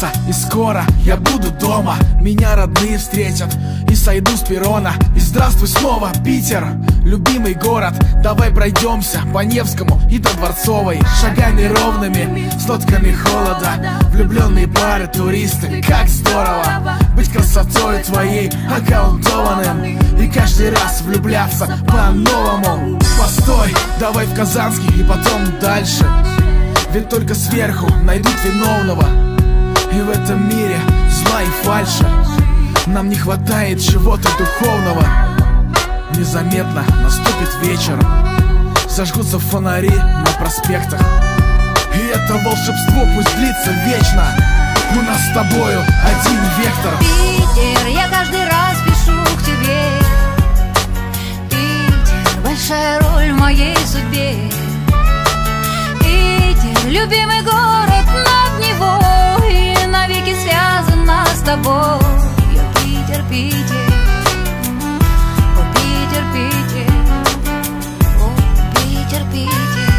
солнца, и скоро я буду дома. Меня родные встретят, и сойду с перрона. И здравствуй снова, Питер, любимый город. Давай пройдемся по Невскому и до Дворцовой, шагами ровными, с нотками холода. Влюбленные пары, туристы, как здорово быть красотой твоей околдованным и каждый раз влюбляться по-новому. Постой, давай в Казанский и потом дальше, ведь только сверху найдут виновного. И в этом мире зла и фальши нам не хватает чего-то духовного. Незаметно наступит вечер, зажгутся фонари на проспектах, и это волшебство пусть длится вечно. У нас с тобою один вектор. Питер, я каждый раз пишу к тебе. Питер, большая роль в моей судьбе. Питер, любимый город над Невой, и навеки связана с тобой. Я Питер, Питер, о, Питер, Питер, о, Питер, Питер.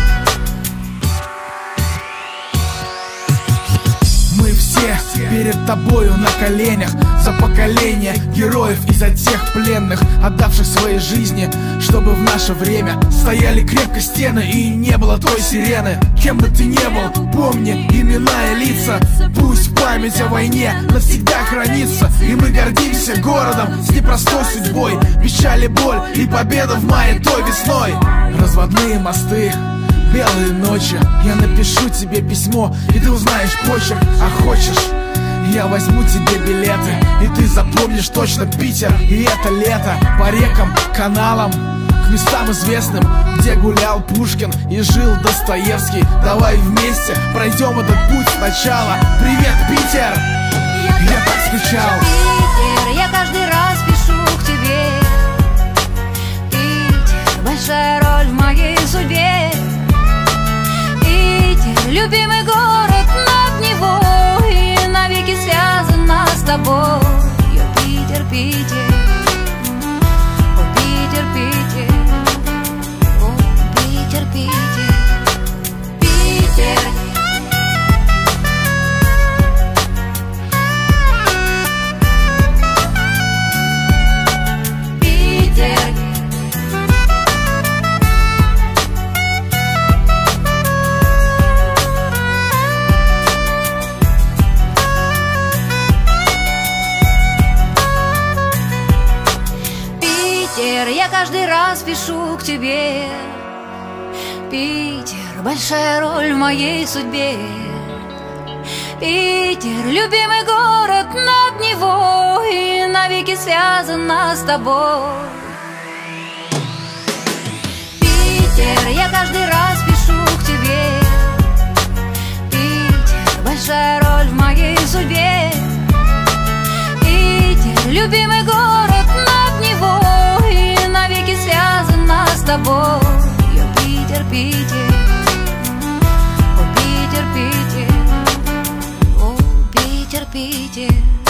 Мы все перед тобою на коленях, за поколение героев и за тех пленных, отдавших своей жизни, чтобы в наше время стояли крепко стены и не было той сирены. Кем бы ты ни был, помни имена и лица. Пусть память о войне навсегда хранится, и мы гордимся городом с непростой судьбой. Печаль и боль и победа в мае той весной. Разводные мосты, белые ночи, я напишу тебе письмо, и ты узнаешь почерк. А хочешь, я возьму тебе билеты, и ты запомнишь точно Питер. И это лето по рекам, каналам, к местам известным, где гулял Пушкин и жил Достоевский. Давай вместе пройдем этот путь сначала. Привет, Питер! Я так скучал. Питер, я каждый раз пишу к тебе. Питер, большая роль в моей судьбе. Питер, любимый город над Невой, и навеки связана с тобой. Я Питер, Питер, о, Питер, Питер, о, Питер, Питер, Питер. Питер, я каждый раз пишу к тебе. Питер, большая роль в моей судьбе. Питер, любимый город над Невой, и навеки связана с тобой. Питер, я каждый раз пишу к тебе. Питер, большая роль в моей судьбе. Питер, любимый город над Невой, и навеки связана с тобой. Я Питер, Питер, о, Питер, Питер, о, Питер, Питер.